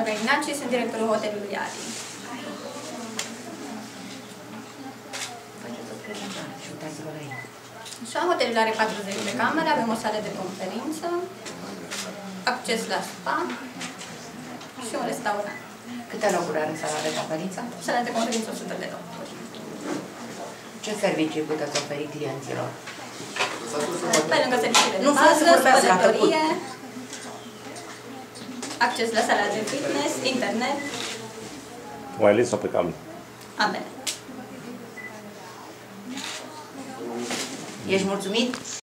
Olga Ignaci, sunt directorul hotelului Ari. Așa, hotelul are 40 de camere, avem o sală de conferință, acces la spa și un restaurant. Câte locuri are sala de conferință? Sala de conferință 100 de locuri. Ce servicii puteți oferi clienților? Pe lângă serviciile de bază, spălătorie, acces la sala de fitness, internet. Wireless sau pe cablu? Ambele. Ești mulțumit?